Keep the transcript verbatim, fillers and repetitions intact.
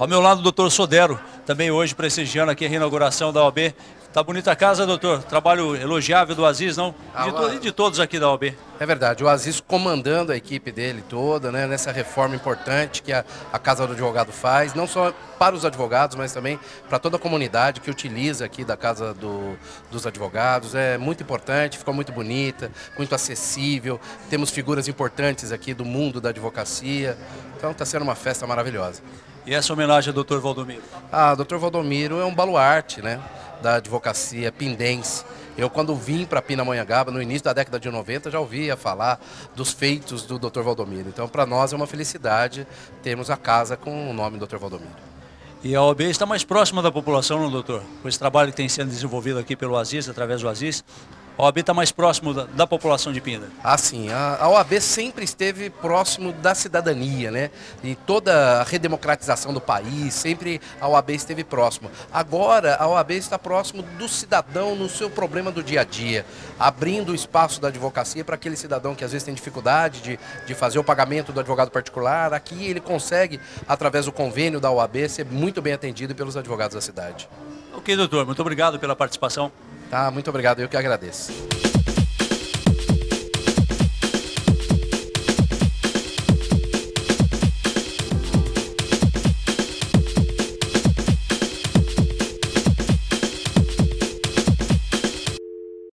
Ao meu lado, o doutor Sodero, também hoje prestigiando aqui a reinauguração da O A B. Tá bonita a casa, doutor. Trabalho elogiável do Aziz, não? Ah, De to- e de todos aqui da O A B. É verdade, o Aziz comandando a equipe dele toda, né, nessa reforma importante que a, a Casa do Advogado faz, não só para os advogados, mas também para toda a comunidade que utiliza aqui da Casa do, dos Advogados. É muito importante, ficou muito bonita, muito acessível, temos figuras importantes aqui do mundo da advocacia, então está sendo uma festa maravilhosa. E essa homenagem ao doutor Valdomiro? Ah, o doutor Valdomiro é um baluarte, né, da advocacia pindense. Eu, quando vim para Pindamonhangaba, no início da década de noventa, já ouvia falar dos feitos do doutor Valdomiro. Então, para nós é uma felicidade termos a casa com o nome do doutor Valdomiro. E a O A B está mais próxima da população, não, doutor? Com esse trabalho que tem sendo desenvolvido aqui pelo Aziz, através do Aziz, a O A B está mais próximo da, da população de Pinda. Ah, sim. A, a O A B sempre esteve próximo da cidadania, né? E toda a redemocratização do país, sempre a O A B esteve próximo. Agora, a O A B está próximo do cidadão no seu problema do dia a dia, abrindo o espaço da advocacia para aquele cidadão que às vezes tem dificuldade de, de fazer o pagamento do advogado particular. Aqui ele consegue, através do convênio da O A B, ser muito bem atendido pelos advogados da cidade. Ok, doutor. Muito obrigado pela participação. Tá, muito obrigado. Eu que agradeço.